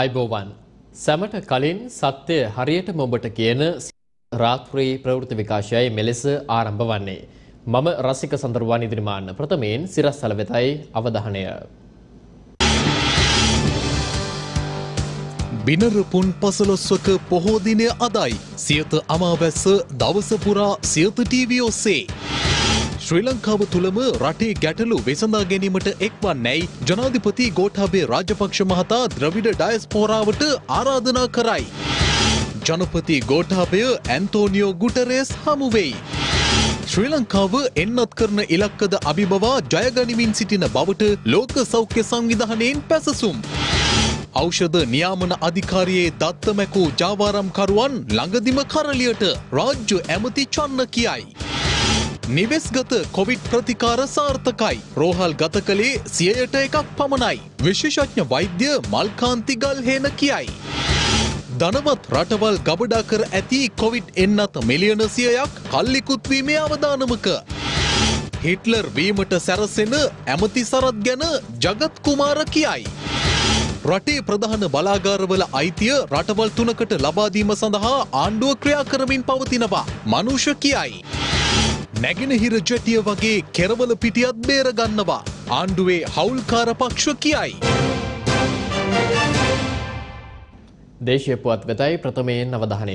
අයිබෝවන් සැමට කලින් සත්‍ය හරියටම ඔබට කියන රාත්‍රී ප්‍රවෘත්ති විකාශයයි මෙලෙස ආරම්භ වන්නේ. මම රසික සඳරුවානි දිනමාන ප්‍රථමයෙන් සිරස්තල වෙතයි අවධානය. බිනරපුන් පසළොස්වක පොහෝ දිනය අදයි. සියත අමාවැස්ස දවස පුරා සියත ටීවී ඔස්සේ. ශ්‍රී ලංකාව තුළම රටේ ගැටලු විසඳා ගැනීමට එක්වන්නේයි ජනාධිපති ගෝඨාභය රාජපක්ෂ මහතා ද්‍රවිඩ ඩයස්පෝරාවට ආරාධනා කරයි. ජනපති ගෝඨාභය ඇන්තෝනියෝ ගුටරෙස් හමු වෙයි. ශ්‍රී ලංකාව එන්නත් කරන ඉලක්කද අභිබවා ජයගනිමින් සිටින බවට ලෝක සෞඛ්‍ය සංවිධානයෙන් පැසසුම්. ඖෂධ නියාමන අධිකාරියේ දත්තමැකූ ජාවාරම්කරුවන් ළඟදිම කරලියට රාජ්‍ය ඇමති චන්න කියයි. නිවෙස්ගත කොවිඩ් ප්‍රතිකාර සාර්ථකයි. රෝහල් ගත කළේ 100%ක් පමණයි. විශේෂඥ වෛද්‍ය මල්කාන්ති ගල්හේන කියයි. ධනවත් රටවල් ගබඩා කර ඇති කොවිඩ් එන්නත් මිලියන 100ක් කල්ලිකුත් වීමේ අවදානමක. හිට්ලර් වීමට සැරසෙන ඇමති සරත් ගැන ජගත් කුමාර කියයි. රටේ ප්‍රධාන බලාගාරවල අයිතිය රටවල් 3කට ලබා දීම සඳහා ආණ්ඩුව ක්‍රියා කරමින් පවතිනවා. මනුෂ්‍ය කියයි. නැගෙනහිර ජැටිය වගේ කෙරවල පිටියත් බේර ගන්නවා. ආණ්ඩුවේ හවුල්කාර පක්ෂ කියයි. දේශීය පුවත් වෙතයි ප්‍රථමයෙන් අවධානය.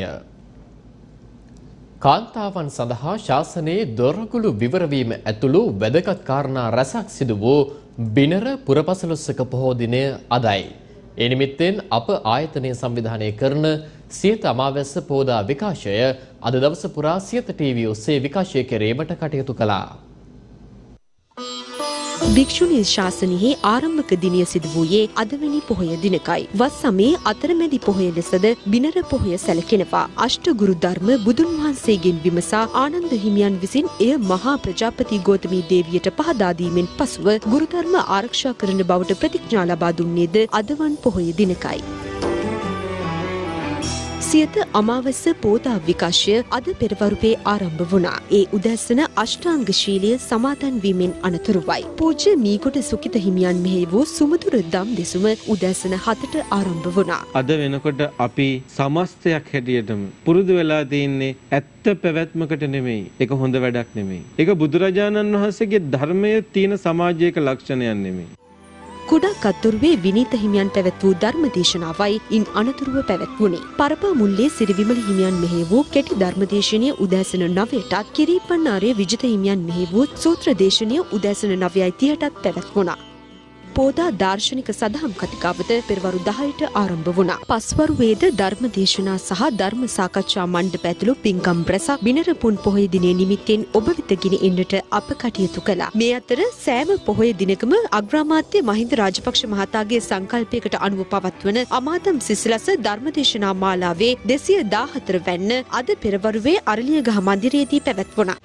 කාන්තාවන් සඳහා ශාසනයේ දොරගුළු විවරවීම ඇතුළු වැදගත් කාරණා රැසක් සිදු වූ බිනර පුරපසළොස්වක පොහෝ දිනය අදයි. ඒ නිමිත්තෙන් අප ආයතනය සංවිධානය කරන සියත අමාවැස්ස පෝදා විකාශය අද දවස පුරා සියත ටීවී ඔස්සේ විකාශය කිරීමට කටයුතු කළා. භික්ෂුණී ශාසනයෙහි ආරම්භක දිනය සිදු වූයේ අදවැනි පොහොය දිනකයි. වස් සමයේ අතරමැදි පොහොය ලෙසද බිනර පොහොය සැලකෙනවා. අෂ්ටගුරු ධර්ම බුදුන් වහන්සේගෙන් විමසා ආනන්ද හිමියන් විසින් එය මහා ප්‍රජාපති ගෝතමී දේවියට පහදා දීමෙන් පසුව ගුරුධර්ම ආරක්ෂා කරන බවට ප්‍රතිඥා ලබා දුන්නේද අදවන් පොහොය දිනකයි. සියත අමාවැස්ස පෝදා විකාශය අද පෙරවරුවේ ආරම්භ වුණා. ඒ උදැසන අෂ්ටාංග ශීලය සමාදන් වීමෙන් අනතුරුවයි. පූජ්‍ය මීගොඩ සුකිත හිමියන් මෙහි වූ සුමధుර දම් දෙසුම උදැසන 7ට ආරම්භ වුණා. අද වෙනකොට අපි සමස්තයක් හැටියටම පුරුදු වෙලා තින්නේ ඇත්ත පැවැත්මකට නෙමෙයි. ඒක හොඳ වැඩක් නෙමෙයි. ඒක බුදුරජාණන් වහන්සේගේ ධර්මයේ තියෙන සමාජයක ලක්ෂණයක් නෙමෙයි. කුඩා කත්තුරුවේ විනීත හිමියන් පැවැත් වූ ධර්මදේශනාවයි ඉන් අනතුරුව පැවැත්වුණේ. පරපා මුල්ලේ සිරිවිමල හිමියන් මෙහි වූ කෙටි ධර්මදේශනය උදෑසන 9ටත් කිරීපන්නාරේ විජිත හිමියන් මෙහි වූ සූත්‍ර දේශනය උදෑසන 9:30ටත් පැවැත්වුණා. පෝදා දාර්ශනික සදහම් කතිකාවත පෙරවරු 10ට ආරම්භ වුණා. පස්වරුවේද ධර්මදේශනා සහ ධර්ම සාකච්ඡා මණ්ඩප ඇතුළු පින්කම් රැසක් බිනර පුන් පොහොය දිනය නිමිත්තෙන් ඔබ වෙත ගෙන එන්නට අප කටයුතු කළා. මේ අතර සෑම පොහොය දිනකම අග්‍රාමාත්‍ය මහින්ද රාජපක්ෂ මහතාගේ සංකල්පයකට අනුව පවත්වන අමාතම් සිසිලස ධර්මදේශනා මාලාවේ 214 වැන්න අද පෙරවරුවේ අරලියගහ මන්දිරයේදී පැවැත්වුණා.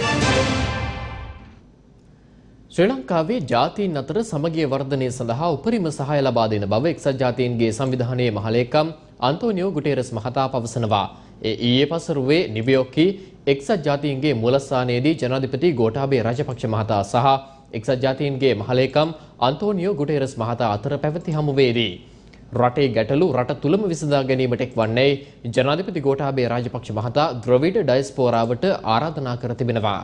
ශ්‍රී ලංකාවේ ජාතීන් අතර සමගිය වර්ධනය සඳහා උපරිම සහාය ලබා දෙන බව එක්සත් ජාතීන්ගේ සංවිධානයේ මහලේකම් අන්තෝනියෝ ගුටෙරස් මහතා පවසනවා. ඊයේ පසරුවේ නිව්යෝර්කී එක්සත් ජාතීන්ගේ මූලස්ථානයේදී ජනාධිපති ගෝඨාභය රාජපක්ෂ මහතා සහ එක්සත් ජාතීන්ගේ මහලේකම් අන්තෝනියෝ ගුටෙරස් මහතා අතර පැවති හමුවේදී රටේ ගැටලු රට තුළම විසඳා ගැනීමට එක්වන්නේ ජනාධිපති ගෝඨාභය රාජපක්ෂ මහතා ද්‍රවිඩ ඩයස්පෝරාවට ආරාධනා කර තිබෙනවා.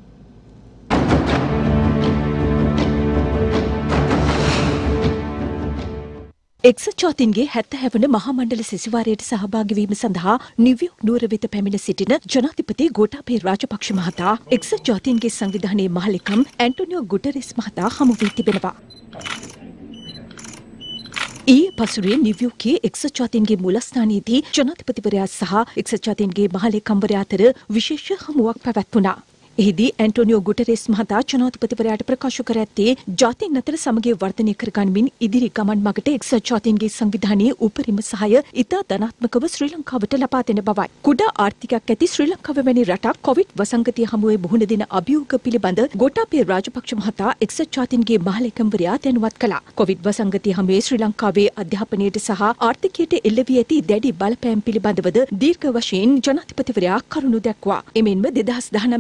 එක්සත් ජාතීන්ගේ 70 වන මහා මණ්ඩල සැසිවාරයට සහභාගී වීම සඳහා නිව්යෝර්ක් නුවර වෙත පැමිණ සිටින ජනාධිපති ගෝඨාභය රාජපක්ෂ මහතා එක්සත් ජාතීන්ගේ සංවිධානයේ මහලේකම් ඇන්ටෝනියෝ ගුටෙරස් මහතා හමු වී තිබෙනවා. ඊයේ පසුරේ නිව්යෝර්කයේ එක්සත් ජාතීන්ගේ මූලස්ථානයේදී ජනාධිපතිවරයා සහ එක්සත් ජාතීන්ගේ මහලේකම්වරයා අතර විශේෂ හමුවක් පැවැත්වුණා. එහිදී ඇන්ටෝනියෝ ගුටෙරස් මහතා ජනාධිපතිවරයාට ප්‍රකාශ කර ඇත්තේ ජාතීන් අතර සමගිය වර්ධනය කරගනිමින් ඉදිරි ගමන් මගට එක්සත් ජාතීන්ගේ සංවිධානයේ උපරිම සහාය ඉතා ධනාත්මකව ශ්‍රී ලංකාවට ලබා දෙන බවයි. කුඩා ආර්ථිකයක් ඇති ශ්‍රී ලංකාව වැනි රටක් කොවිඩ් වසංගතය හමුවේ මුහුණ දෙන අභියෝග පිළිබඳ ගෝඨාභය රාජපක්ෂ මහතා එක්සත් ජාතීන්ගේ මහලේකම්වරයා දැනුවත් කළා. කොවිඩ් වසංගතය හමුවේ ශ්‍රී ලංකාවේ අධ්‍යාපනයට සහ ආර්ථිකයට එල්ල වී ඇති දැඩි බලපෑම් පිළිබඳවද දීර්ඝ වශයෙන් ජනාධිපතිවරයා කරුණු දැක්වා. එමෙන්ම 2019 වසරේ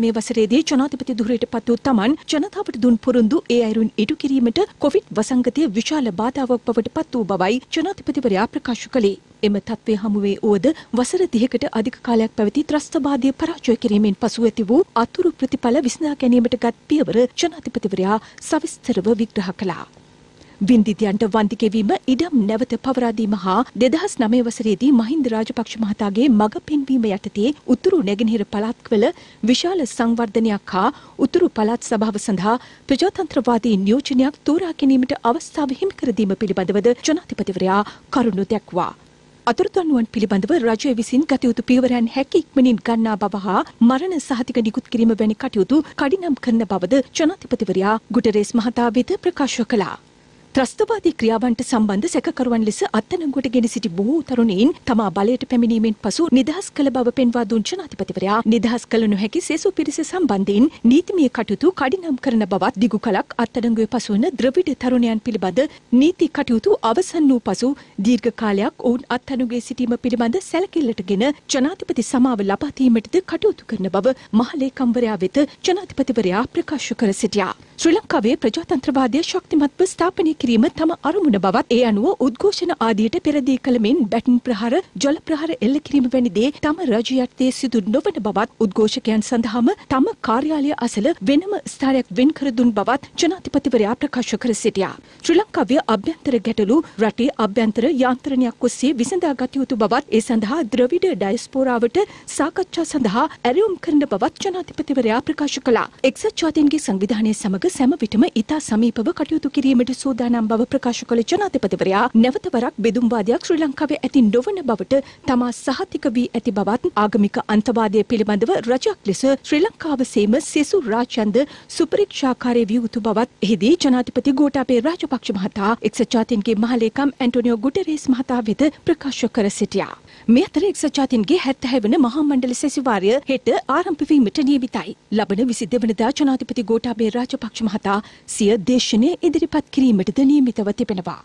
කාලයේදී ජනාධිපති ධුරයට පත් වූ තමන් ජනතාවට දුන් පොරොන්දු ඒ අයුරින් ඉටු කිරීමට කොවිඩ් වසංගතය විශාල බාධාවක් බවට පත් වූ බවයි ජනාධිපතිවරයා ප්‍රකාශ කළේ. එම තත්ත්වය හමුවේ වුවද වසර 30කට අධික කාලයක් පැවති ත්‍රස්තවාදය පරාජය කිරීමෙන් පසු ඇති වූ අතුරු ප්‍රතිඵල විසඳා ගැනීමට ගත් පියවර ජනාධිපතිවරයා සවිස්තරව විග්‍රහ කළා. වින්දිතයන්ට වන්දි ගෙවීම ඉඩම් නැවත පවරා දීම හා 2009 වසරේදී මහින්ද රාජපක්ෂ මහතාගේ මඟ පෙන්වීම යටතේ උතුරු නැගෙනහිර පළාත්වල විශාල සංවර්ධනයක් හා උතුරු පළාත් සභාව සඳහා ප්‍රජාතන්ත්‍රවාදී නියෝජනයක් තෝරා ගැනීමට අවස්ථාව හිමි කර දීම පිළිබඳවද ජනාධිපතිවරයා කරුණු දැක්වා. අතුරුදන්නුවන් පිළිබඳව රජය විසින් ගත යුතු පියවරයන් හැකි ඉක්මනින් ගන්නා බව හා මරණ සහතික නිකුත් කිරීම වැනි කටයුතු කඩිනම් කරන බවද ජනාධිපතිවරයා ගුටරේස් මහතා වෙත ප්‍රකාශ කළා. ත්‍රස්තවාදී ක්‍රියාවන්ට සම්බන්ධ සැකකරුවන් ලෙස අත්අඩංගුවට ගෙන සිටි බොහෝ තරුණයින් තමා බලයට පැමිණීමෙන් පසු නිදහස් කළ බව පෙන්වා දුන් ජනාධිපතිවරයා නිදහස් කළ නොහැකි සෙසු පිරිස සම්බන්ධයෙන් නීතිමය කටයුතු කඩිනම් කරන බවත් දිගු කලක් අත්අඩංගුවේ පසුවන ද්‍රවිඩ තරුණයන් පිළිබඳ නීති කටයුතු අවසන් වූ පසු දීර්ඝ කාලයක් ඔවුන් අත්අඩංගුවේ සිටීම පිළිබඳ සැලකිල්ලටගෙන ජනාධිපති සමාව ලබා දීමටද කටයුතු කරන බව මහලේකම්වරයා වෙත ජනාධිපතිවරයා ප්‍රකාශ කර සිටියා. ශ්‍රී ලංකාවේ ප්‍රජාතන්ත්‍රවාදය ශක්තිමත්ව ස්ථාපනය කිරීම තම අරමුණ බවත් ඒ අනුව උද්ඝෝෂණ ආදියට පෙරදී කළ මෙන් බැටන් ප්‍රහාර ජල ප්‍රහාර එල්ල කිරීම වැනි දේ තම රජය යටතේ සිදු නොවන බවත් උද්ඝෝෂකයන් සඳහාම තම කාර්යාලය අසල වෙනම ස්ථානයක් වෙන් කර දුන් බවත් ජනාධිපතිවරයා ප්‍රකාශ කර සිටියා. ශ්‍රී ලංකාවේ අභ්‍යන්තර ගැටලු රටේ අභ්‍යන්තර යාන්ත්‍රණයක් ඔස්සේ විසඳා ගත යුතු බවත් ඒ සඳහා ද්‍රවිඩ ඩයස්පෝරාවට සාකච්ඡා සඳහා ඇරයුම් කරන බවත් ජනාධිපතිවරයා ප්‍රකාශ කළා. එක්සත් ජාතීන්ගේ සංවිධානය සමග සෑම විටම ඉතා සමීපව කටයුතු කිරීමට සූදානම් බව ප්‍රකාශ කළ ජනාධිපතිවරයා නැවත වරක් බෙදුම්වාදයක් ශ්‍රී ලංකාවේ ඇති නොවන බවට තමා සහතික වී ඇති බවත් ආගමික අන්තවාදය පිළිබඳව රජයක් ලෙස ශ්‍රී ලංකාව සේම සෙසු රාජ්‍යන්ද සුපරීක්ෂාකාරී විය යුතු බවත් එහිදී ජනාධිපති ගෝඨාභය රාජපක්ෂ මහතා එක්සත් ජාතීන්ගේ මහලේකම් ඇන්ටෝනියෝ ගුටරේස් මහතා වෙත ප්‍රකාශ කර සිටියා. මේ අතර එක්සත් ජාතීන්ගේ 76 වන මහා මණ්ඩල සැසිවාරය හෙට ආරම්භ වීමට නියමිතයි. ලබන 22 වෙනිදා ජනාධිපති ගෝඨාභය රාජපක්ෂ මහතා සිය දේශනය ඉදිරිපත් කිරීමටද නියමිතව තිබෙනවා.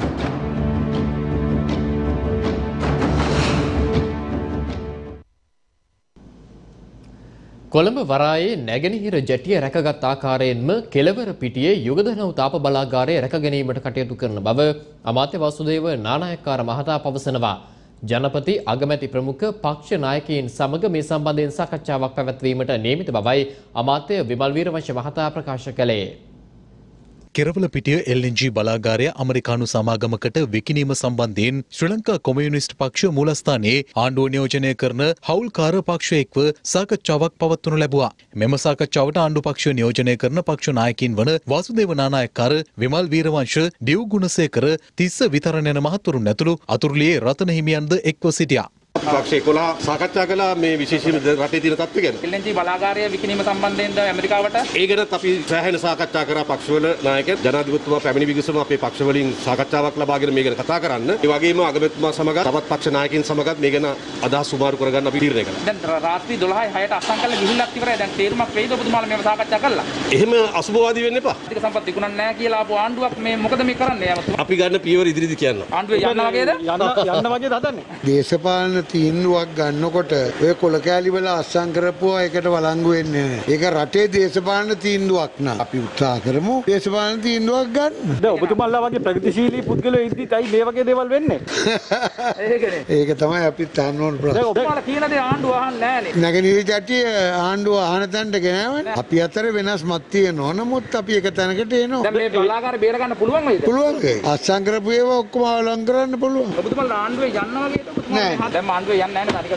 කොළඹ වරායේ නැගෙනහිර ජැටිය රැකගත් ආකාරයෙන්ම කෙළවර පිටියේ යුගදනව් තාප බලාගාරය රැක ගැනීමට කටයුතු කරන බව අමාත්‍ය වසුදේව නානායක්කාර මහතා පවසනවා. ජනපති අගමැති ප්‍රමුඛ පක්ෂ නායකයින් සමග මේ සම්බන්ධයෙන් සාකච්ඡාවක් පැවැත්වීමට නියමිත බවයි අමාත්‍ය විමල් වීරවංශ මහතා ප්‍රකාශ කළේ. කෙරවල පිටිය LNG බලාගාරය ඇමරිකානු සමාගමකට විකිණීම සම්බන්ධයෙන් ශ්‍රී ලංකා කොමියුනිස්ට් පක්ෂ මූලස්ථානයේ ආණ්ඩුව නියෝජනය කරන හවුල්කාර පක්ෂ එක්ව සාකච්ඡාවක් පවත්වනු ලැබුවා. මෙම සාකච්ඡාවට ආණ්ඩු පක්ෂ නියෝජනය කරන පක්ෂ නායකින් වන වාසුදේව නානායක්කාර විමල් වීරවංශ ඩිව් ගුණසේකර තිස්ස විතරණ යන මහත්වරුන් ඇතුළු අතුරුලියේ රතන හිමියන්ද එක්ව සිටියා. පක්ෂ 11 සාකච්ඡා කළා මේ විශේෂයෙන්ම රටේ තියෙන තත්ත්වය ගැන. LNG බලාගාරය විකිණීම සම්බන්ධයෙන්ද ඇමරිකාවට ඒ ගැනත් අපි සෑහෙන සාකච්ඡා කරා පක්ෂවල නායකයන් ජනාධිපතිතුමා පැමිණි විගසම අපේ පක්ෂ වලින් සාකච්ඡාවක් ලබාගෙන මේ ගැන කතා කරන්න. ඒ වගේම අගමැතිතුමා සමග තවත් පක්ෂ නායකයින් සමගත් මේ ගැන අදහස් සුමාරු කරගන්න අපි තීරණය කළා. දැන් රාත්‍රී 12:06ට අස්සම් කළා ගිහිල්ලක් ඉවරයි. දැන් තීරමක් වෙයිද ඔබතුමාලා මේව සාකච්ඡා කළා? එහෙම අසුබවාදී වෙන්න එපා. ටික සම්පත් විකුණන්නේ නැහැ කියලා ආපු ආණ්ඩුවක් මේ මොකද මේ කරන්නේ? අපි ගන්න පියවර ඉදිරියදී කියන්න. ආණ්ඩුවේ යන්න වගේද? යන්න වගේද හදන්නේ? දේශපාලන තීන්දුවක් ගන්නකොට ඔය කොල කෑලි වල අස්සම් කරපුවා ඒකට වළංගු වෙන්නේ නැහැ. ඒක රටේ දේශපාලන තීන්දුවක් නා. අපි උත්සාහ කරමු දේශපාලන තීන්දුවක් ගන්න. දැන් ඔබතුමාලා වගේ ප්‍රගතිශීලී පුද්ගලයෝ ඉදිරියයි මේ වගේ දේවල් වෙන්නේ. ඒකනේ. ඒක තමයි අපි තහන්න ඕන ප්‍රශ්න. දැන් ඔබතුමාලා කියන දේ ආණ්ඩුව අහන්නේ නැහනේ. නැගෙනහිර ජාතිය ආණ්ඩුව අහන තැනට ගෙනාවනේ. අපි අතර වෙනස්මත් තියෙනවා. නමුත් අපි එක තැනකට එනවා. දැන් මේ බලාගාර බේර ගන්න පුළුවන් වේද? පුළුවන්. අස්සම් කරපු ඒවා ඔක්කොම අවලං කරන්න පුළුවන්. ඔබතුමාලා ආණ්ඩුවේ යන්න වගේද? නෑ. දැන් ආණ්ඩුවේ යන්නේ නැහැ නේ.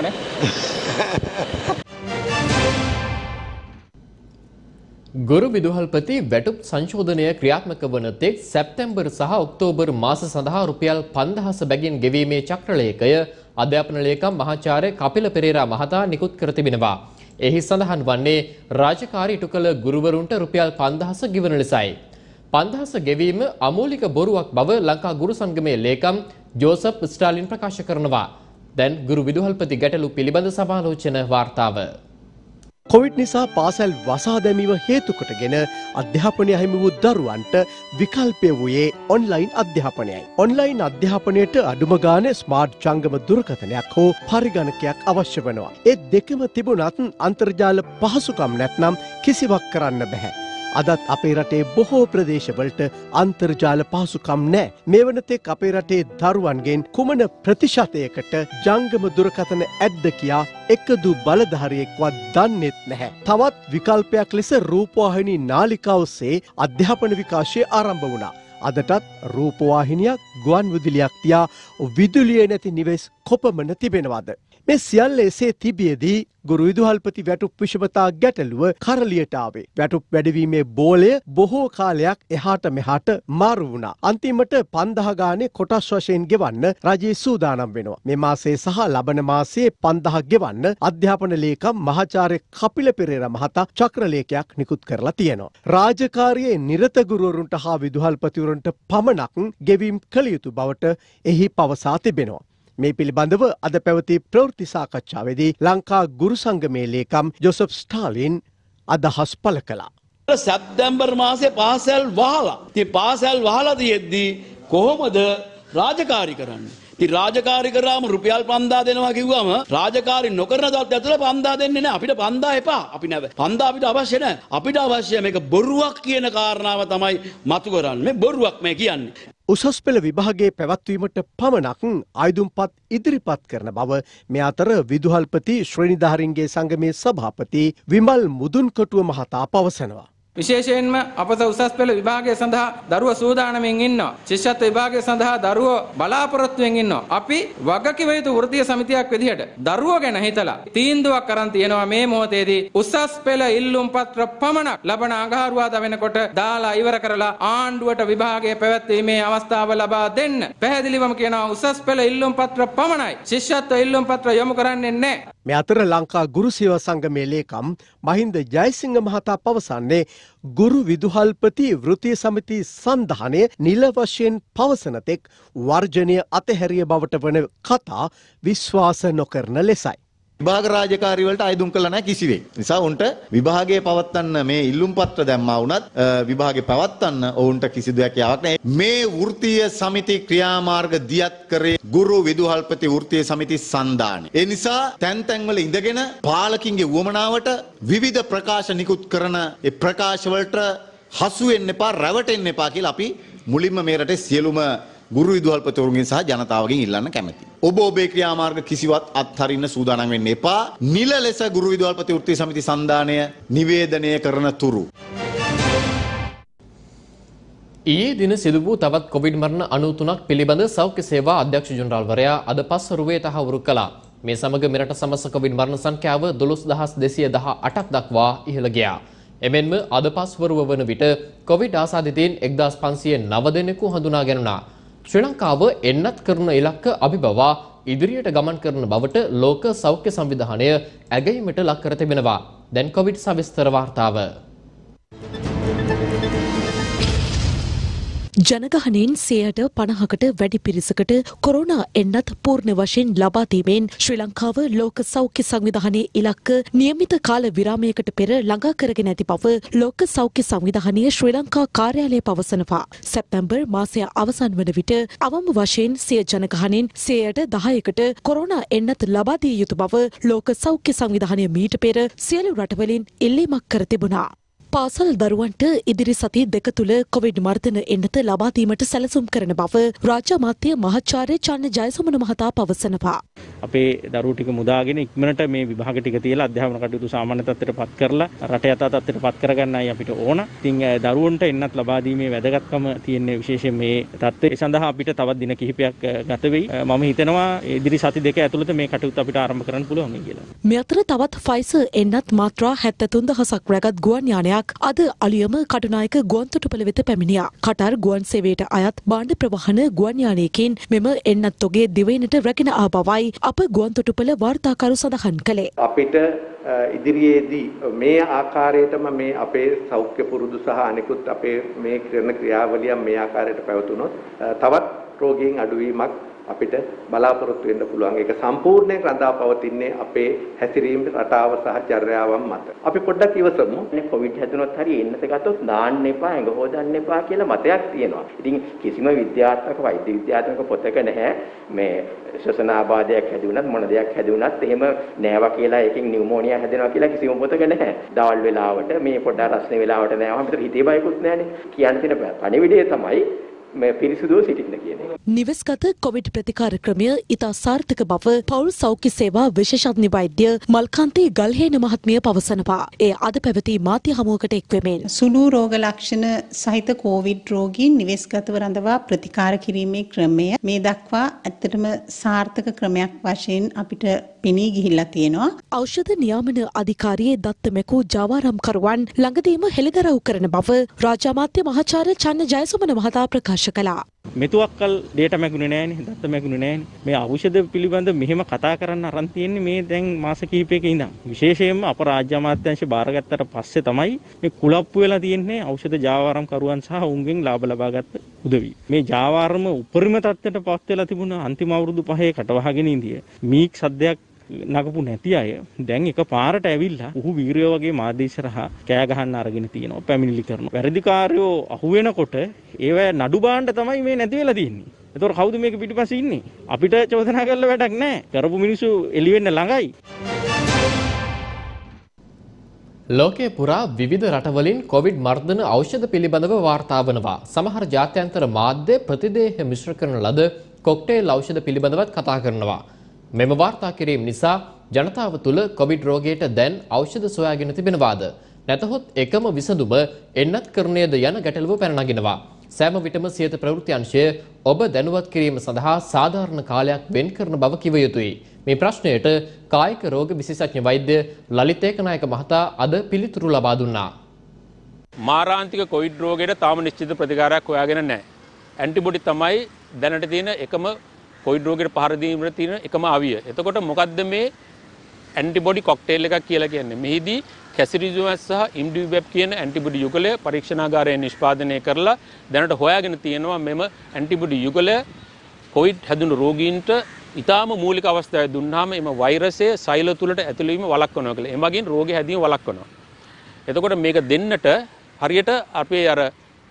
ගුරු විදුහල්පති වැටුප් සංශෝධනය ක්‍රියාත්මක වන තෙක් සැප්තැම්බර් සහ ඔක්තෝබර් මාස සඳහා රුපියල් 5000 බැගින් ගෙවීමේ චක්‍රලේඛය අධ්‍යාපන ලේකම් මහාචාර්ය කපිල පෙරේරා මහතා නිකුත් කර තිබෙනවා. එහි සඳහන් වන්නේ රාජකාරී ඉටු කළ ගුරුවරුන්ට රුපියල් 5000 ගෙවන ලෙසයි. 5000 ගෙවීම අමූලික බොරුවක් බව ලංකා ගුරු සංගමේ ලේකම් ජෝසප් ස්ටාලින් ප්‍රකාශ කරනවා. දැන් ගුරු විදුහල්පති ගැටලු පිළිබඳ සමාලෝචන වාර්තාව. කොවිඩ් නිසා පාසල් වසා දැමීම හේතු කොටගෙන අධ්‍යාපනය හිමි වූ දරුවන්ට විකල්පය වූයේ ඔන්ලයින් අධ්‍යාපනයයි. ඔන්ලයින් අධ්‍යාපනයට අඩුම ගානේ ස්මාර්ට් ජංගම දුරකථනයක් හෝ පරිගණකයක් අවශ්‍ය වෙනවා. ඒ දෙකම තිබුණත් අන්තර්ජාල පහසුකම් නැත්නම් කිසිවක් කරන්න බැහැ. අදත් අපේ රටේ බොහෝ ප්‍රදේශවලට අන්තර්ජාල පහසුකම් නැහැ. මේ වනතෙක් අපේ රටේ දරුවන්ගෙන් කුමන ප්‍රතිශතයකට ජංගම දුරකථන ඇද්ද කියා එකදු බලධාරියෙක්වත් දන්නේත් නැහැ. තවත් විකල්පයක් ලෙස රූපවාහිනී නාලිකා ඔස්සේ අධ්‍යාපන විකාශය ආරම්භ වුණා. අදටත් රූපවාහිනියක් ගුවන් විදුලියක් තියා විදුලිය නැති නිවෙස් කොපමණ තිබෙනවද? මේ සියල්ල එසේ තිබියදී ගුරු විදුහල්පති වැටුප් විෂමතා ගැටලුව කරලියට ආවේ. වැටුප් වැඩිවීමේ බෝලය බොහෝ කාලයක් එහාට මෙහාට මාරු වුණා. අන්තිමට 5000 ගානේ කොටස් වශයෙන් ගෙවන්න රජයේ සූදානම් වෙනවා. මේ මාසයේ සහ ලබන මාසයේ 5000 ගෙවන්න අධ්‍යාපන ලේකම් මහාචාර්ය කපිල පෙරේරා මහතා චක්‍රලේඛයක් නිකුත් කරලා තියෙනවා. රාජකාරියේ නිරත ගුරුවරුන්ට හා විදුහල්පතිවරුන්ට පමණක් ගෙවීම් කළ යුතු බවට එහි පවසා තිබෙනවා. මේ පිළිබඳව අද පැවති ප්‍රවෘත්ති සාකච්ඡාවේදී ලංකා ගුරු සංගමේ ලේකම් ජොසප් ස්ටාලින් අදහස් පළ කළා. සැප්තැම්බර් මාසේ පාසල් වහලා. ඉතින් පාසල් වහලා තියෙද්දී කොහොමද රාජකාරී කරන්නේ? ඉතින් රාජකාරී කරාම රුපියල් 5000 දෙනවා කිව්වම රාජකාරී නොකරන දවස් ඇතුළේ 5000 දෙන්නේ නැහැ. අපිට 5000 එපා. අපි නැව 5000 අපිට අවශ්‍ය නැහැ. අපිට අවශ්‍ය මේක බොරුවක් කියන කාරණාව තමයි මතු කරන්නේ. මේ බොරුවක් මේ කියන්නේ. උසස් පෙළ විභාගයේ පැවැත්වීමට පමණක් ආයුධම්පත් ඉදිරිපත් කරන බව මේ අතර විදුහල්පති ශ්‍රේණිධාරීන්ගේ සංගමේ සභාපති විමල් මුදුන්කොටුව මහතා පවසනවා. විශේෂයෙන්ම අපත උසස් පෙළ විභාගය සඳහා දරුවෝ සූදානමින් ඉන්නවා. ශිෂ්‍යත්ව විභාගය සඳහා දරුවෝ බලාපොරොත්තුවෙන් ඉන්නවා. අපි වගකිව යුතු වෘත්තීය සමිතියක් විදිහට දරුවෝ ගැන හිතලා තීන්දුවක් අරන් තියෙනවා මේ මොහොතේදී උසස් පෙළ ඉල්ලුම් පත්‍ර පමණක් ලබන අඟහරුවාදා වෙනකොට දාලා ඉවර කරලා ආණ්ඩුවට විභාගය පැවැත්වීමේ අවස්ථාව ලබා දෙන්න. පැහැදිලිවම කියනවා උසස් පෙළ ඉල්ලුම් පත්‍ර පමණයි. ශිෂ්‍යත්ව ඉල්ලුම් පත්‍ර යොමු කරන්නේ නැහැ. මේ අතර ලංකා ගුරු සේවා සංගමේ ලේකම් මහින්ද ජයසිංහ මහතා පවසන්නේ ගුරු විදුහල්පති වෘත්තීය සමිති සන්ධානය නිල වශයෙන් පවසන තෙක් වර්ජනය අතහැරිය බවට වන කතා විශ්වාස නොකරන ලෙසයි. විභාග රාජකාරී වලට අයදුම් කළා නැහැ කිසිවෙක්. නිසා උන්ට විභාගයේ පවත්වන්න මේ ඉල්ලුම් පත්‍ර දැම්මා වුණත් විභාගේ පවත්වන්න ඔවුන්ට කිසිදු හැකියාවක් නැහැ. මේ වෘත්තීය සමිති ක්‍රියාමාර්ග දියත් කරේ ගුරු විදුහල්පති වෘත්තීය සමිති සන්ධානය. ඒ නිසා තැන් තැන්වල ඉඳගෙන පාලකින්ගේ උවමනාවට විවිධ ප්‍රකාශ නිකුත් කරන ඒ ප්‍රකාශ වලට හසු වෙන්න එපා, රැවටෙන්න එපා කියලා අපි මුලින්ම මේ රටේ සියලුම ගුරු විදුහල්පතිවරුන්ගෙන් සහ ජනතාවගෙන් ඉල්ලන්න කැමැතියි. ඔබ ඔබේ ක්‍රියාමාර්ග කිසිවත් අත්හරින්න සූදානම් වෙන්න එපා. නිල ලෙස ගුරු විදුහල්පති වෘත්තීය සමිති සන්ධානය නිවේදනය කරන තුරු. ඊයේ දින සිදු වූ තවත් කොවිඩ් මරණ 93ක් පිළිබඳ සෞඛ්‍ය සේවා අධ්‍යක්ෂ ජනරාල්වරයා අද පස්වරුවේ තහවුරු කළා. මේ සමග මෙරට සමස්ත කොවිඩ් මරණ සංඛ්‍යාව 12218ක් දක්වා ඉහළ ගියා. එමෙන්ම අද පස්වරුව වන විට කොවිඩ් ආසාදිතයින් 1509 දෙනෙකු හඳුනා ගැනුණා. ශ්‍රී ලංකාව එන්නත් කරන ඉලක්ක අභිබවා ඉදිරියට ගමන් කරන බවට ලෝක සෞඛ්‍ය සංවිධානය ඇගයීමට ලක් කර තිබෙනවා. දැන් කොවිඩ් සවිස්තර වාර්තාව. ජනගහනයෙන් 50%කට වැඩි පිරිසකට කොරෝනා එන්නත් පූර්ණ වශයෙන් ලබා දීමෙන් ශ්‍රී ලංකාව ලෝක සෞඛ්‍ය සංවිධානයේ ඉලක්ක නියමිත කාල විරාමයකට පෙර ළඟා කරගෙන ඇති බව ලෝක සෞඛ්‍ය සංවිධානයේ ශ්‍රී ලංකා කාර්යාලය පවසනවා. සැප්තැම්බර් මාසය අවසන් වන විට අවම වශයෙන් සිය ජනගහනයෙන් 10%කට කොරෝනා එන්නත් ලබා දිය යුතු බව ලෝක සෞඛ්‍ය සංවිධානය මීට පෙර සියලු රටවලින් ඉල්ලීමක් කර තිබුණා. පාසල් දරුවන්ට ඉදිරි සති දෙක තුළ කොවිඩ් මර්ධන එන්නත ලබා දීමට සැලසුම් කරන බව රාජ්‍ය අමාත්‍ය මහාචාර්ය චන්න ජයසුමන මහතා පවසනවා. අපේ දරුවෝ ටික මුදාගෙන ඉක්මනට මේ විභාග ටික තියලා අධ්‍යාපන කටයුතු සාමාන්‍ය තත්ත්වයට පත් කරලා රට යථා තත්ත්වයට පත් කරගන්නයි අපිට ඕන. ඉතින් දරුවන්ට එන්නත් ලබා දීමේ වැදගත්කම තියෙන්නේ විශේෂයෙන් මේ තත්ත්වය. ඒ සඳහා අපිට තවත් දින කිහිපයක් ගත වෙයි. මම හිතනවා ඉදිරි සති දෙක ඇතුළත මේ කටයුතු අපිට ආරම්භ කරන්න පුළුවන් කියලා. මේ අතර තවත් ෆයිසර් එන්නත් මාත්‍රා 73000ක් රැගත් ගුවන් යානයක් අද අලියම කටුනායක ගුවන්තොටුපළ වෙත පැමිණියා. කටාර් ගුවන් සේවයට අයත් භාණ්ඩ ප්‍රවාහන ගුවන් යානයකින් මෙම එන්නත් තොගේ දිවයිනට රැගෙන ආ බවයි අප ගුවන්තොටුපළ වාර්තාකරු සඳහන් කළේ. අපිට ඉදිරියේදී මේ ආකාරයටම මේ අපේ සෞඛ්‍ය පුරුදු සහ අනිකුත් අපේ මේ කරන ක්‍රියාවලියන් මේ ආකාරයට පැවතුනොත් තවත් රෝගීන් අඩුවීමක් අපිට බලාපොරොත්තු වෙන්න පුළුවන්. ඒක සම්පූර්ණයෙන් රඳා පවතින්නේ අපේ හැසිරීම රටාව සහ චර්යාවන් මත. අපි පොඩ්ඩක් ඉවසමු. මේ කොවිඩ් හැදුනොත් හරි එන්නත ගත්තොත් දාන්න එපා, ඇඟ හොදන්න එපා කියලා මතයක් තියෙනවා. ඉතින් කිසිම විද්‍යාත්මක වෛද්‍ය විද්‍යාත්මක පොතක නැහැ මේ ශ්වසන ආබාධයක් හැදුනත් මොන දෙයක් හැදුනත් එහෙම නෑවා කියලා එකකින් නියුමෝනියා හැදෙනවා කියලා කිසිම පොතක නැහැ. දවල් වෙලාවට මේ පොඩ්ඩක් රස්නේ වෙලාවට නෑවම විතර හිතේ බයකුත් නැහැනේ. කියන්න තියෙන පණිවිඩය තමයි මේ පිරිසුදුව සිටින්න කියන්නේ. නිවෙස්ගත කොවිඩ් ප්‍රතිකාර ක්‍රමය ඉතා සාර්ථක බව පෞල් සෞඛ්‍ය සේවා විශේෂඥ වෛද්‍ය මල්කාන්තේ ගල්හේන මහත්මිය පවසනවා. එය අද පැවති මාධ්‍ය හමුවකට එක්වෙමින් සුළු රෝග ලක්ෂණ සහිත කොවිඩ් රෝගීන් නිවෙස්ගතව රඳවා ප්‍රතිකාර කිරීමේ ක්‍රමය මේ දක්වා ඇත්තටම සාර්ථක ක්‍රමයක් වශයෙන් අපිට පෙනී ගිහිල්ලා තියෙනවා. ඖෂධ නියාමන අධිකාරියේ දත්ත මෙකු ජාවාරම්කරුවන් ළඟදීම හෙළිදරව් කරන බව රාජ්‍ය අමාත්‍ය මහාචාර්ය චන්න ජයසුමන මහතා ප්‍රකාශ කළා. මෙතුවක්කල් ඩේටා මැකුණේ නැහැනේ, දත්ත මැකුණේ නැහැනේ. මේ ඖෂධ පිළිබඳ මෙහෙම කතා කරන්න අරන් තියෙන්නේ මේ දැන් මාස කිහිපයක ඉඳන්. විශේෂයෙන්ම අප රාජ්‍ය අමාත්‍යාංශය බාරගත්තට පස්සේ තමයි මේ කුලප්පු වෙලා තියෙන්නේ ඖෂධ ජාවාරම්කරුවන් සහ උන්ගෙන් ලාභ ලබාගත් උදවි. මේ ජාවාරම උපරිම තත්ත්වයට පත් වෙලා තිබුණ අන්තිම අවුරුදු 5 කටවහගෙන ඉඳිය. මීක් සද්දයක් නගපු නැති අය දැන් එක පාරට ඇවිල්ලා උහු වීරයෝ වගේ මාධ්‍ය ඉස්සරහා කෑ ගහන්න අරගෙන තියෙනවා, පැමිණිලි කරනවා. වැරදිකාරයෝ අහු වෙනකොට ඒව නඩු බාණ්ඩ තමයි මේ නැති වෙලා තියෙන්නේ. ඒතකොට කවුද මේක පිටිපස්සේ ඉන්නේ? අපිට චෝදනා කරලා වැඩක් නැහැ. කරපු මිනිස්සු එළි වෙන්න ළඟයි. ලෝකයේ පුරා විවිධ රටවලින් කොවිඩ් මර්ධන ඖෂධ පිළිබඳව වාර්තා වනවා. සමහර ජාත්‍යන්තර මාධ්‍ය ප්‍රතිදේහ මිශ්‍ර කරන ලද කොක්ටේල් ඖෂධ පිළිබඳවත් කතා කරනවා. මෙම වාර්තා කිරීම නිසා ජනතාව තුළ කොවිඩ් රෝගයට දැන් ඖෂධ සොයාගෙන තිබෙනවාද? නැතහොත් එකම විසඳුම එන්නත් කරණයද යන ගැටලුව පැන නගිනවා. සෑම විටම සියත ප්‍රවෘත්ති අංශය ඔබ දැනුවත් කිරීම සඳහා සාධාරණ කාලයක් වෙන් කරන බව කිව යුතුයි. මේ ප්‍රශ්නයට කායික රෝග විශේෂඥ වෛද්‍ය ලලිත් ඒකනායක මහතා අද පිළිතුරු ලබා දුන්නා. මාරාන්තික කොවිඩ් රෝගයට තාම නිශ්චිත ප්‍රතිකාරයක් හොයාගෙන නැහැ. ඇන්ටිබොඩි තමයි දැනට තියෙන එකම කොවිඩ් රෝගයට පහර දීමට තියෙන එකම අවිය. එතකොට මොකද්ද මේ ඇන්ටිබොඩි කොක්ටේල් එකක් කියලා කියන්නේ? මෙහිදී කැසිරිසුමැබ් සහ ඉම්ඩිවිමැබ් කියන ඇන්ටිබොඩි යුගලය පරීක්ෂණාගාරයෙන් නිෂ්පාදනය කරලා දැනට හොයාගෙන තියෙනවා මෙම ඇන්ටිබොඩි යුගලය කොවිඩ් හැදුණු රෝගීන්ට ඊටාම මූලික අවස්ථාවේ දුන්නාම එම වෛරසය සෛල තුලට ඇතුළු වීම වළක්වනවා කියලා. එමගින් රෝගය හැදීම වළක්වනවා. එතකොට මේක දෙන්නට හරියට අපේ අර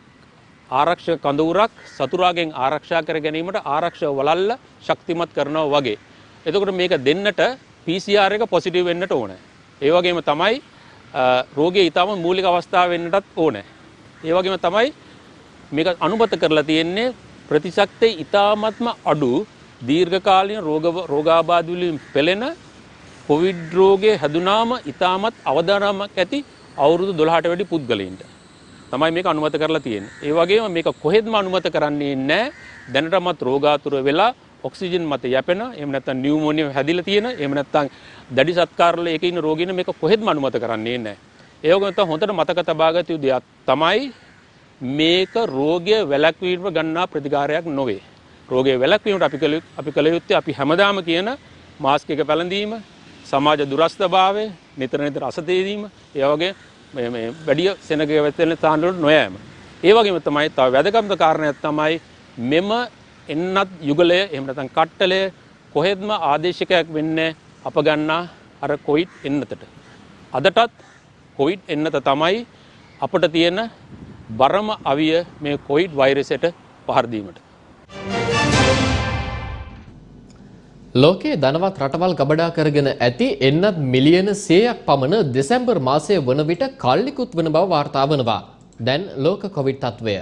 ආරක්ෂක කඳවුරක් සතුරාගෙන් ආරක්ෂා කර ගැනීමට ආරක්ෂක වලල්ල ශක්තිමත් කරනවා වගේ. එතකොට මේක දෙන්නට PCR එක පොසිටිව් වෙන්නට ඕනේ. ඒ වගේම තමයි රෝගයේ ඊටම මූලික අවස්ථාව වෙන්නටත් ඕනේ. ඒ වගේම තමයි මේක අනුමත කරලා තියෙන්නේ ප්‍රතිශක්තිය ඊටාත්ම අඩු දීර්ඝකාලීන රෝගාබාධ වලින් පෙළෙන කොවිඩ් රෝගයේ හැදුනාම ඊටමත් අවදානමක් ඇති අවුරුදු 12ට වැඩි පුද්ගලයින්ට තමයි මේක අනුමත කරලා තියෙන්නේ. ඒ වගේම මේක කොහෙත්ම අනුමත කරන්නේ නැහැ. දැනටමත් රෝගාතුර වෙලා ඔක්සිජන් මත යැපෙන, එහෙම නැත්නම් නියුමෝනියා හැදිලා තියෙන, එහෙම නැත්නම් දැඩි සත්කාරවල එකේ ඉන්න රෝගීන් මේක කොහෙත්ම අනුමත කරන්නේ නැහැ. ඒ වගේම තමයි හොඳට මතක තබාගත යුතු දෙයක් තමයි මේක රෝගය වැළැක්වීමට ගන්නා ප්‍රතිකාරයක් නොවේ. රෝගය වැළැක්වීමට අපි කළ යුත්තේ අපි හැමදාම කියන මාස්ක් එක පැළඳීම, සමාජ දුරස්ථභාවය, නිතර අසතේදීම, ඒ වගේ මේ වැඩි සෙනග වෙතෙන ස්ථාන වලට නොයෑම. ඒ වගේම තමයි තව වැදගත්ම කාරණයක් තමයි මෙම එන්නත් යුගලය එහෙම නැත්නම් කට්ටලය කොහෙත්ම ආදේශකයක් වෙන්නේ අප ගන්නා අර කොවිඩ් එන්නතට. අදටත් කොවිඩ් එන්නත තමයි අපට තියෙන බරම අවිය මේ කොවිඩ් වෛරසයට පහර දීමට. ලෝකයේ ධනවත් රටවල් ගබඩා කරගෙන ඇති එන්නත් මිලියන 100ක් පමණ දෙසැම්බර් මාසයේ වන විට කල්ලිකුත් වන බව වාර්තා වනවා. දැන් ලෝක කොවිඩ් තත්ත්වය.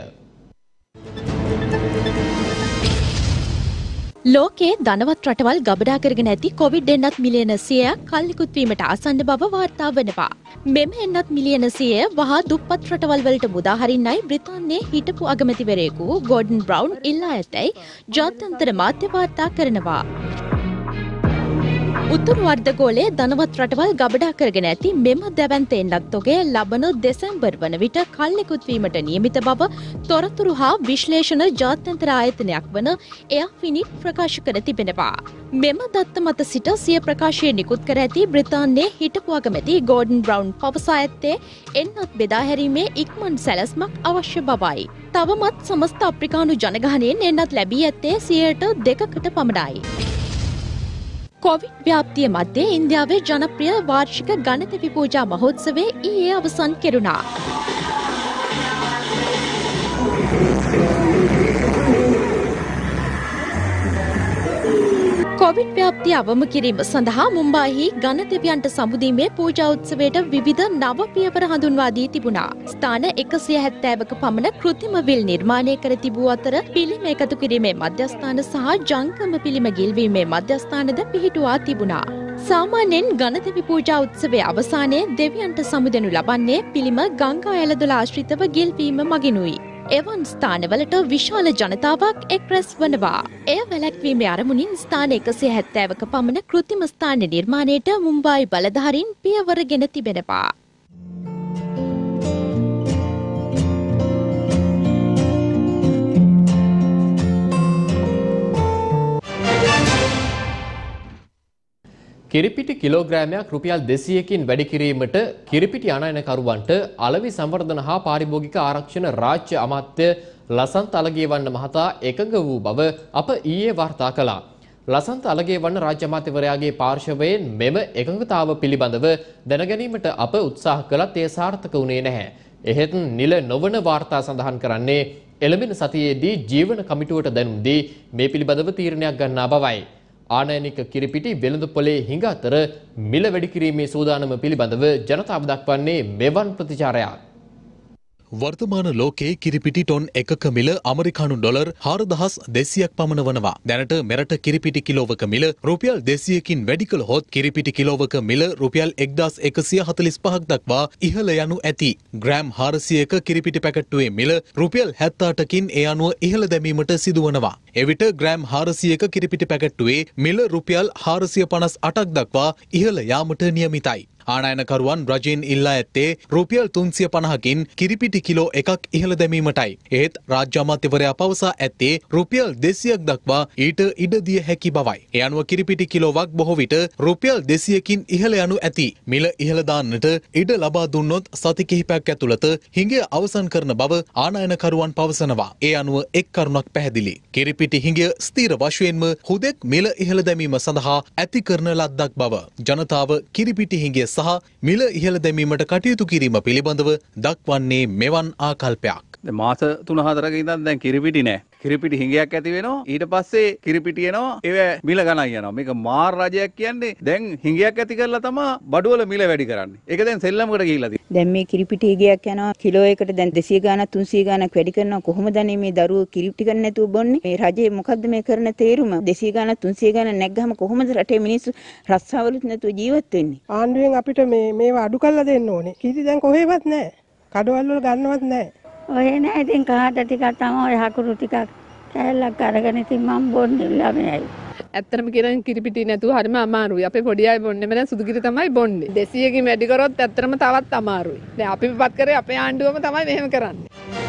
ලෝකයේ ධනවත් රටවල් ගබඩා කරගෙන ඇති කොවිඩ් එන්නත් මිලියන 100ක් කල්ලිකුත් වීමට ආසන්න බව වාර්තා වනවා. මෙම එන්නත් මිලියන 100 වහා දුප්පත් රටවල් වලට මුදා හරින්නයි බ්‍රිතාන්‍යයේ හිටපු අගමැතිවරයෙකු ගෝඩන් බ්‍රවුන් ඉල්ලා ඇතැයි ජාත්‍යන්තර මාධ්‍ය වාර්තා කරනවා. උතුරු වර්ධගෝලයේ ධනවත් රටවල් ගබඩා කරගෙන ඇති මෙම දැවැන්ත එන්නත් තොගය ලබන දෙසැම්බර් වන විට කල්නිකුත් වීමට නියමිත බව තොරතුරු හා විශ්ලේෂණ ජාත්‍යන්තර ආයතනයක් වන එයාෆිනිට් ප්‍රකාශ කර තිබෙනවා. මෙම දත්ත මත සිට සිය ප්‍රකාශය නිකුත් කර ඇති බ්‍රිතාන්‍යයේ හිටපු අගමැති ගෝඩන් බ්‍රවුන් පවසා ඇත්තේ එන්නත් බෙදා හැරීමේ ඉක්මන් සැලැස්මක් අවශ්‍ය බවයි. තවමත් සමස්ත අප්‍රිකානු ජනගහනයෙන් එන්නත් ලැබී ඇත්තේ 2%කට පමණයි. කොවිඩ් ව්‍යාප්තිය මැද්දේ ඉන්දියාවේ ජනප්‍රිය වාර්ෂික ගණතෙවි පූජා මහෝත්සවය ඊයේ අවසන් කෙරුණා. කොවිඩ් ව්‍යාප්තිය අවම කිරීම සඳහා මුම්බායිහි ගණදෙවියන්ට සමුදීමේ පූජා උත්සවයට විවිධ නව පියවර හඳුන්වා දී තිබුණා. ස්ථාන 170ක පමණ කෘත්‍රිම විල් නිර්මාණය කර තිබූ අතර පිළිම එකතු කිරීමේ මධ්‍යස්ථාන සහ ජංගම පිළිම ගිල්වීමේ මධ්‍යස්ථානද පිහිටුවා තිබුණා. සාමාන්‍යයෙන් ගණදෙවි පූජා උත්සවයේ අවසානයේ දෙවියන්ට සමුදෙනු ලබන්නේ පිළිම ගංගා ඇලදොල ආශ්‍රිතව ගිල්වීම මගිනුයි. එවන් ස්ථානවලට විශාල ජනතාවක් එක් රැස් වනවා. එය වැළැක්වීමේ අරමුණින් ස්ථාන 170ක පමණ කෘත්‍රිම ස්ථාන නිර්මාණයට මුම්බායි බලධාරීන් පියවර ගෙන තිබෙනවා. කිරිපිටි කිලෝග්‍රෑමයක් රුපියල් 200කින් වැඩි කිරීමට කිරිපිටි ආනයනකරුවන්ට අලෙවි සංවර්ධන හා පාරිභෝගික ආරක්ෂණ රාජ්‍ය අමාත්‍ය ලසන්ත අලගේවන්න මහතා එකඟ වූ බව අප ඊයේ වාර්තා කළා. ලසන්ත අලගේවන්න රාජ්‍ය අමාත්‍යවරයාගේ පාර්ශවයෙන් මෙම එකඟතාව පිළිබඳව දැනගැනීමට අප උත්සාහ කළත් ඒ සාර්ථක වුණේ නැහැ. එහෙත් නිල නොවන වාර්තා සඳහන් කරන්නේ එළඹෙන සතියේදී ජීවන කමිටුවට දැනුම් දී මේ පිළිබඳව තීරණයක් ගන්නා බවයි. ආනයනික කිරිපිටි වෙළඳ පොලේ හිඟ අතර මිල වැඩි කිරීමේ සූදානම පිළිබඳව ජනතාව දක්වන්නේ මෙවන් ප්‍රතිචාරයක්. වර්තමාන ලෝකයේ කිරිපිටි ටොන් එකක මිල ඇමරිකානු ඩොලර් 4200ක් පමණ වනවා. දැනට මෙරට කිරිපිටි කිලෝවක මිල රුපියල් 200කින් වැඩි කළහොත් කිරිපිටි කිලෝවක මිල රුපියල් 1145ක් දක්වා ඉහළ යනු ඇති. ග්‍රෑම් 400ක කිරිපිටි පැකට්ටුවේ මිල රුපියල් 78කින් ඒ අනුව ඉහළ දැමීමට සිදුවනවා. එවිට ග්‍රෑම් 400ක කිරිපිටි පැකට්ටුවේ මිල රුපියල් 458ක් දක්වා ඉහළ යාමට නියමිතයි. ආනයනකරුවන් රජයෙන් ඉල්ලා ඇත්තේ රුපියල් 350කින් කිරිපිටි කිලෝ එකක් ඉහළ දැමීමටයි. ඒත් රාජ්‍ය අමාත්‍යවරයා පවසා ඇත්තේ රුපියල් 200ක් දක්වා ඊට ඉඩ දිය හැකි බවයි. ඒ අනුව කිරිපිටි කිලෝවක් බොහෝ විට රුපියල් 200කින් ඉහළ යනු ඇති. මිල ඉහළ දාන්නට ඉඩ ලබා දුන්නොත් සති කිහිපයක් ඇතුළත හිඟය අවසන් කරන බව ආනයනකරුවන් පවසනවා. ඒ අනුව එක් කරුණක් පැහැදිලි. කිරිපිටි හිඟය ස්ථීර වශයෙන්ම හුදෙක් මිල ඉහළ දැමීම සඳහා ඇති කරන ලද්දක් බව ජනතාව කිරිපිටි හිඟය සහ මිල ඉහළ දැමීමට කටයුතු කිරීම පිළිබඳව දක්වන්නේ මෙවන් ආකල්පයක්. මාස 3-4ක ඉඳන් දැන් කිරිපිටි නෑ. කිරිපිටි හිඟයක් ඇති වෙනවා. ඊට පස්සේ කිරිපිටි එනවා. ඒ මිල ගණන් යනවා. මේක මාර් රජයක් කියන්නේ දැන් හිඟයක් ඇති කරලා තමයි බඩුවල මිල වැඩි කරන්නේ. ඒක දැන් සෙල්ලමකට ගිහිල්ලා තියෙනවා. දැන් මේ කිරිපිටි හිඟයක් යනවා. කිලෝ එකකට දැන් 200 ගාණක් 300 ගාණක් වැඩි කරනවා. කොහොමද මේ දරුවෝ කිරිපිටි ගන්න නැතුව බොන්නේ? මේ රජේ මොකද්ද මේ කරන තේරුම? 200 ගාණක් 300 ගාණක් නැග්ගම කොහොමද රටේ මිනිස්සු රස්සාවලුත් නැතුව ජීවත් වෙන්නේ? ආණ්ඩුවෙන් අපිට මේවා අඩු කරලා දෙන්න ඕනේ. කිසි දැන් කොහෙවත් නැහැ. කඩවල වල ගන්නවත් නැහැ. ඔය නෑ ඉතින් කහට ටිකක් තමයි ඔය හකුරු ටිකක් කැලලක් අරගෙන ඉතින් මම බොන්නේ ළමයි. ඇත්තටම කියන කිරිපිටි නැතුව හරිම අමාරුයි. අපේ පොඩි අය බොන්නේ නැහැ සුදු කිරි තමයි බොන්නේ. 200කින් වැඩි කරොත් ඇත්තටම තවත් අමාරුයි. දැන් අපි විපත් කරේ අපේ ආණ්ඩුවම තමයි මෙහෙම කරන්නේ.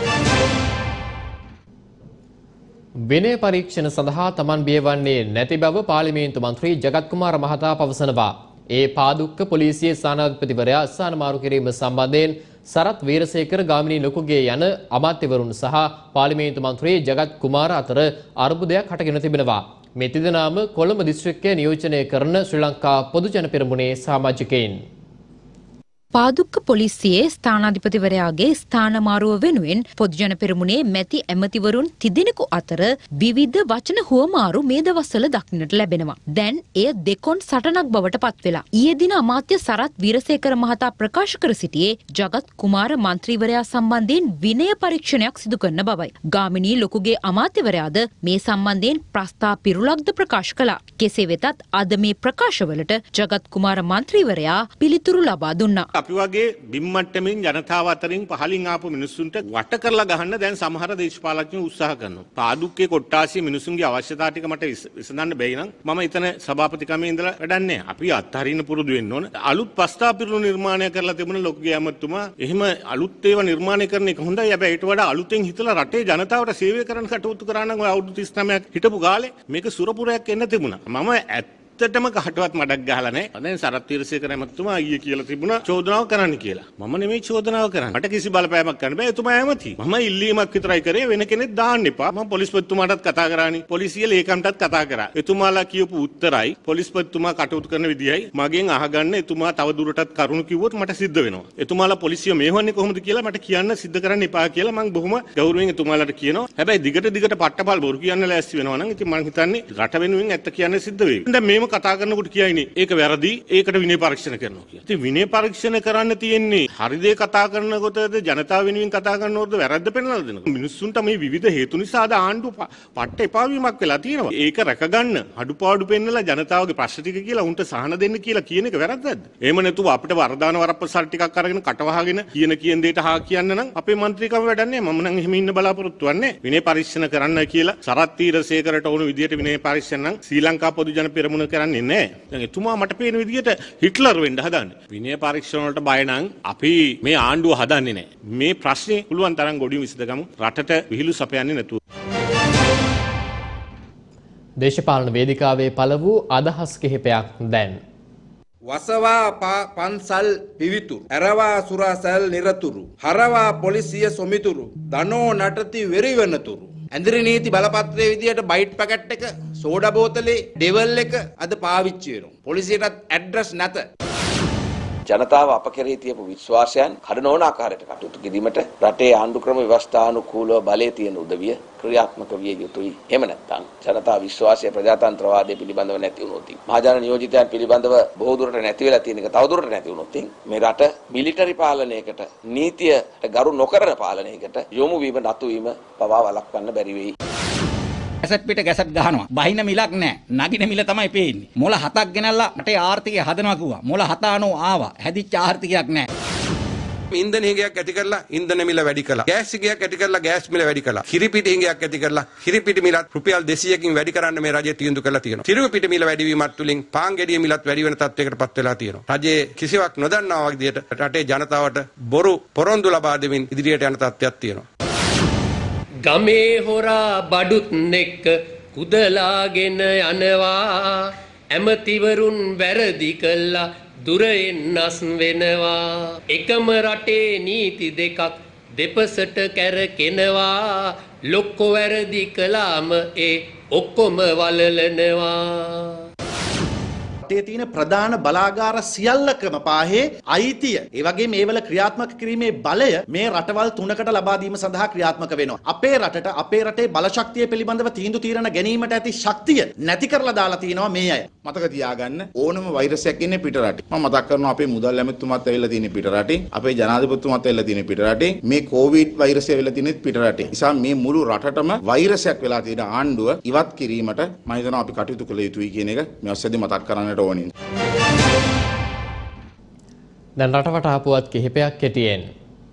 විනය පරීක්ෂණ සඳහා තමන් බියවන්නේ නැති බව පාර්ලිමේන්තු මන්ත්‍රී ජගත් කුමාර මහතා පවසනවා. ඒ පාදුක්ක පොලිසියේ ස්ථානාධිපතිවරයා ස්ථාන මාරු කිරීම සම්බන්ධයෙන් සරත් වීරසේකර ගාමිණී ලොකුගේ යන අමාත්‍යවරුන් සහ පාර්ලිමේන්තු මන්ත්‍රී ජගත් කුමාර අතර අර්බුදයක් හටගෙන තිබෙනවා. මේ තිදෙනාම කොළඹ දිස්ත්‍රික්කයේ නියෝජනය කරන ශ්‍රී ලංකා පොදු ජන පෙරමුණේ සමාජිකයින්. පාදුක්ක පොලිසියේ ස්ථානාධිපතිවරයාගේ ස්ථානමාරුව වෙනුවෙන් පොදුජන පෙරමුණේ මැති ඇමතිවරුන් තිදෙනෙකු අතර විවිධ වචන හුවමාරු මේ දවස්වල දක්නට ලැබෙනවා. දැන් එය දෙකොන් සටනක් බවට පත් වෙලා. ඊයේ දින අමාත්‍ය සරත් වීරසේකර මහතා ප්‍රකාශ කර සිටියේ ජගත් කුමාර මන්ත්‍රීවරයා සම්බන්ධයෙන් විනය පරීක්ෂණයක් සිදු කරන බවයි. ගාමිණී ලොකුගේ අමාත්‍යවරයාද මේ සම්බන්ධයෙන් ප්‍රස්තාව පිරුලක්ද ප්‍රකාශ කළා. කෙසේ වෙතත් අද මේ ප්‍රකාශවලට ජගත් කුමාර මන්ත්‍රීවරයා පිළිතුරු ලබා දුන්නා. අපි වගේ බිම්මට්ටමින් ජනතාව අතරින් පහලින් ආපු මිනිස්සුන්ට වට කරලා ගහන්න දැන් සමහර දේශපාලඥයෝ උත්සාහ කරනවා. පාදුක්කේ කොට්ටාසිය මිනිසුන්ගේ අවශ්‍යතා ටික මට විසඳන්න බැයි නම් මම එතන සභාපතිකමේ ඉඳලා වැඩක් නැහැ. අපි අත්හරින්න පුරුදු වෙන්න ඕන. අලුත් පස්තාපිරුණු නිර්මාණය කරලා තිබුණ ලොකුගේ ඇමතුමා එහෙම අලුත් ඒවා නිර්මාණය කරන එක හොඳයි. හැබැයි ඊට වඩා අලුතෙන් හිතලා රටේ ජනතාවට සේවය කරන්න කටයුතු කරා නම් ඔය අවුරුදු 39ක් හිටපු කාලේ මේක සුරපුරයක් එන්න තිබුණා. මම ඇත්තටම කහටවත් මඩක් ගහලා නැහැ. දැන් සරත් වීරසේකර ඇමතුමා ඊයේ කියලා තිබුණා චෝදනාව කරන්න කියලා. මම නෙමෙයි චෝදනාව කරන්නේ. මට කිසි බලපෑමක් කරන්න බෑ. එතුමා ඇමති. මම ඉල්ලීමක් විතරයි කරේ. වෙන කෙනෙක් දාන්න එපා. මම පොලිස්පතිතුමාටත් කතා කරානේ. පොලිසිය ලේකම්ටත් කතා කරා. එතුමාලා කියපු උත්තරයි පොලිස්පතිතුමා කටයුතු කරන විදියයි මගෙන් අහගන්න එතුමා තව දුරටත් කරුණු කිව්වොත් මට සිද්ධ වෙනවා. එතුමාලා පොලිසිය මෙහෙවන්නේ කොහොමද කියලා මට කියන්න සිද්ධ කරන්න එපා කියලා මම බොහොම ගෞරවයෙන් එතුමාලාට කියනවා. හැබැයි දිගට පට්ටපල් බොරු කියන්න ලෑස්ති වෙනවා නම් ඉතින් මම හිතන්නේ රට වෙනුවෙන් ඇත්ත කියන්න සිද්ධ වෙයි. දැන් මේව කතා කරනකොට කියයිනේ ඒක වැරදි. ඒකට විනය පරීක්ෂණ කරනවා කියලා. ඉතින් විනය පරීක්ෂණ කරන්න තියෙන්නේ හරි දේ කතා කරනකොටද ජනතාව වෙනුවෙන් කතා කරනකොටද වැරද්ද පෙන්නලා දෙනවා. මිනිස්සුන්ට මේ විවිධ හේතු නිසා ආණ්ඩුව පට්ට එපා වීමක් වෙලා තියෙනවා. ඒක රැකගන්න අඩුපාඩු පෙන්නලා ජනතාවගේ ප්‍රශ්න ටික කියලා උන්ට සහන දෙන්න කියලා කියන එක වැරද්දක්ද? එහෙම නැතුව අපිට වරදාන වරප්‍රසාර ටිකක් අරගෙන කටවහගෙන කියන දෙයට හා කියන්න නම් අපේ മന്ത്രിකම වැඩන්නේ. මම නම් එහෙම ඉන්න බලාපොරොත්තු වෙන්නේ. විනය පරීක්ෂණ කරන්න කියලා සරත් වීරසේකරට ඕන විදියට විනය පරීක්ෂණ නම් ශ්‍රී ලංකා පොදු ජන පෙරමුණ කරන්නේ නැහැ. දැන් එතුමා මට පේන විදියට හිට්ලර් වෙන්න හදන්නේ. විනය පරීක්ෂණ වලට බය නම් අපි මේ ආණ්ඩුව හදන්නේ නැහැ. මේ ප්‍රශ්නේ පුළුවන් තරම් ගොඩින් විසඳගමු. රටට විහිළු සපයන්නේ නැතුව. දේශපාලන වේදිකාවේ පළ වූ අදහස් කිහිපයක් දැන්. වසවා පන්සල් පිවිතුරු ඇරවා සුරසල් නිරතුරු හරවා පොලිසිය සොමිතුරු දනෝ නටති වෙරිවනතුරු ඇඳිරි නීති බලපත්‍රයේ විදියට බයිට් පැකට් එක සෝඩා බෝතලේ ඩෙවල් එක අද පාවිච්චි වෙනවා. පොලිසියටත් ඇඩ්‍රස් නැත. ජනතාව අප කෙරෙහි තියපු විශ්වාසයන් කඩනෝන ආකාරයට කටයුතු කිරීමට රටේ ආණ්ඩු ක්‍රම ව්‍යවස්ථානුකූලව බලය තියෙන උදවිය ක්‍රියාත්මක විය යුතුයි. එහෙම නැත්නම් ජනතා විශ්වාසය ප්‍රජාතන්ත්‍රවාදය පිළිබඳව නැති වුණොත් මහජන නියෝජිතයන් පිළිබඳව බොහෝ දුරට නැති වෙලා තියෙන එක තව දුරට නැති වුණොත් මේ රට මිලිටරි පාලනයකට නීතියට ගරු නොකරන පාලනයකට යොමු වීම නතු වීම පවා වළක්වන්න බැරි වෙයි. ගැසට් පිට ගැසට් ගහනවා. බහින මිලක් නැහැ. නගින මිල තමයි පේන්නේ. මොළ 7ක් ගෙනල්ලා රටේ ආර්ථිකය හදනවා කිව්වා. මොළ 7 අනෝ ආවා. හැදිච්ච ආර්ථිකයක් නැහැ. ඉන්ධන හිගයක් ඇති කරලා ඉන්ධන මිල වැඩි කළා. ගෑස් හිගයක් ඇති කරලා ගෑස් මිල වැඩි කළා. කිරිපිටි හිගයක් ඇති කරලා කිරිපිටි මිලත් රුපියල් 200කින් වැඩි කරන්න මේ රජය තීන්දුව කරලා තියෙනවා. කිරිපිටි මිල වැඩි වීමත් තුලින් පාන් ගෙඩිය මිලත් වැඩි වෙන තත්යකට පත් වෙලා තියෙනවා. රජයේ කිසිවක් නොදන්නා විදිහට රටේ ජනතාවට බොරු පොරොන්දු ලබා දෙමින් ඉදිරියට යන තත්ත්වයක් තියෙනවා. ගමේ හොරා බඩුත් එක්ක කුදලාගෙන යනවා ඇමතිවරුන් වැරදි කළා දුරෙන්නස් වෙනවා එකම රටේ නීති දෙකක් දෙපසට කැරකෙනවා ලොක්කො වැරදි කළාම ඒ ඔක්කොම වලලනවා රටේ තියෙන ප්‍රධාන බලාගාර සියල්ලකම පාහේ අයිතිය ඒ වගේ මේවල ක්‍රියාත්මක කිරීමේ බලය මේ රටවල් තුනකට ලබා දීම සඳහා ක්‍රියාත්මක වෙනවා. අපේ රටට අපේ රටේ බලශක්තිය පිළිබඳව තීන්දුව తీරන ගැනීමට ඇති ශක්තිය නැති කරලා දාලා තිනවා මේ අය. මතක තියාගන්න ඕනම වෛරසයක් ඉන්නේ පිට රටේ. මම මතක් කරනවා අපේ මුදල් ඇමතුමාත් ඇවිල්ලා තියෙන්නේ පිට රටේ. අපේ ජනාධිපතිතුමාත් ඇවිල්ලා තියෙන්නේ පිට රටේ. මේ කොවිඩ් වෛරසය ඇවිල්ලා තියෙන්නේ පිට රටේ. නිසා මේ මුළු රටටම වෛරසයක් වෙලා තියෙන ආණ්ඩුව ඉවත් කිරීමට මම හිතනවා අපි කටයුතු කළ යුතුයි කියන එක මේ ඔස්සේදී මතක් කරන්නට ඕනේ. දැන් රටවට ආපුවත් කිහිපයක් කෙටියෙන්.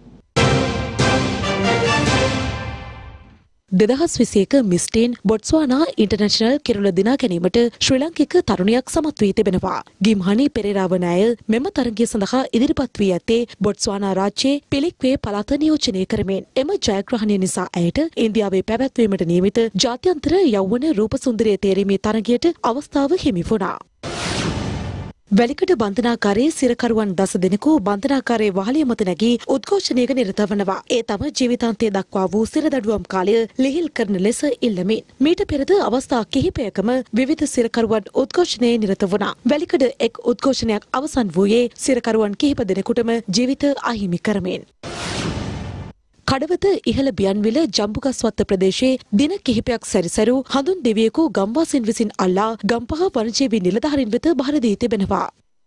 2021 මිස්ටේන් බොට්ස්වානා ඉන්ටර්නැෂනල් කිරුළ දිනා ගැනීමට ශ්‍රී ලාංකික තරුණියක් සමත් වී තිබෙනවා. ගිම්හනි පෙරේරාව නාය මෙම තරගය සඳහා ඉදිරිපත් වී ඇත්තේ බොට්ස්වානා රාජ්‍යයේ පිලික්වේ පළාත නියෝජනය කරමින්. එම ජයග්‍රහණය නිසා ඇයට ඉන්දියාවේ පැවැත්වීමට නියමිත ජාත්‍යන්තර යෞවන රූපසුන්දරිය තේරීමේ තරගයට අවස්ථාව හිමි වුණා. වැලිකඩ බන්ධනාකාරයේ සිරකරුවන් 10 දෙනෙකු බන්ධනාකාරයේ වහලිය මත නැගී උද්ඝෝෂණයක නිරත වනවා. ඒ තම ජීවිතාන්තය දක්වා වූ සිරදඩුවම් කාලය ලිහිල් කරන ලෙස ඉල්ලමින්. මීට පෙරද අවස්ථා කිහිපයකම විවිධ සිරකරුවන් උද්ඝෝෂණයේ නිරත වුණා. වැලිකඩ එක් උද්ඝෝෂණයක් අවසන් වූයේ සිරකරුවන් කිහිප දෙනෙකුටම ජීවිත අහිමි කරමින්. කඩවත ඉහළ බියන්විල ජම්බුගස්වත්ත ප්‍රදේශයේ දින කිහිපයක් සැරිසරු හඳුන් දෙවියෙකු ගම්වාසීන් විසින් අල්ලා ගම්පහ වනජීවී නිලධාරීන් වෙත බහර දී තිබෙනවා.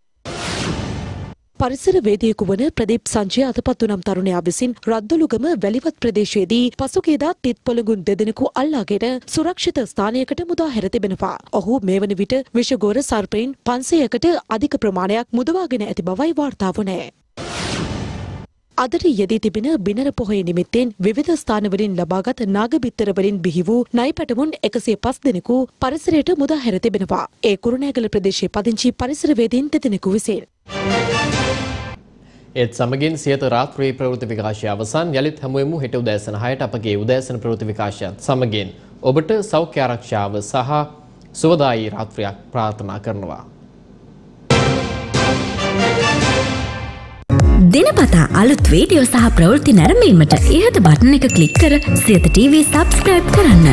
පරිසර වේදිකයෙකු වන ප්‍රදීප් සංජය අතපත් වූ නම් තරුණයා විසින් රද්දොළුගම වැලිවත් ප්‍රදේශයේදී පසුගියදා තිත් පොළඟුන් දෙදෙනෙකු අල්ලාගෙන සුරක්ෂිත ස්ථානයකට මුදා හැර තිබෙනවා. ඔහු මේ වන විට විෂගෝර සර්පයින් 500කට අධික ප්‍රමාණයක් මුදවාගෙන ඇති බවයි වාර්තා වුණේ. අදට යෙදී තිබෙන බිනර පොහොය නිමිත්තෙන් විවිධ ස්ථානවලින් ලබාගත් නාගබිත්තර වලින් බිහි වූ නයි පැටමුන් 105 දෙනෙකු පරිසරයට මුදා හැර තිබෙනවා. ඒ කුරුණෑගල ප්‍රදේශයේ පදිංචි පරිසරවේදීන් දෙදෙනෙකු විසින්. ඒත් සමගින් සියත රාත්‍රී ප්‍රවෘත්ති විකාශය අවසන්. යලිත් හමුවෙමු හෙට උදෑසන 6ට අපගේ උදෑසන ප්‍රවෘත්ති විකාශයත් සමගින් ඔබට සෞඛ්‍ය ආරක්ෂාව සහ සුවදායී රාත්‍රියක් ප්‍රාර්ථනා කරනවා. දිනපතා අලුත් වීඩියෝ සහ ප්‍රවෘත්ති නැරඹීමට ඉහත බටන් එක ක්ලික් කර සියත TV සබ්ස්ක්‍රයිබ් කරන්න.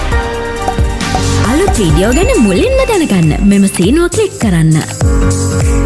අලුත් වීඩියෝ ගැන මුලින්ම දැනගන්න මෙම සීනුව ක්ලික් කරන්න.